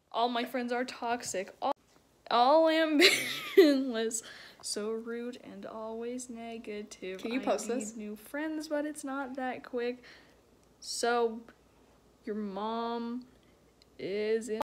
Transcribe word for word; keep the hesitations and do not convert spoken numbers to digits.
All my friends are toxic. All, all ambitionless. So rude and always negative. Can you post I need this? new friends, but it's not that quick. So, your mom is in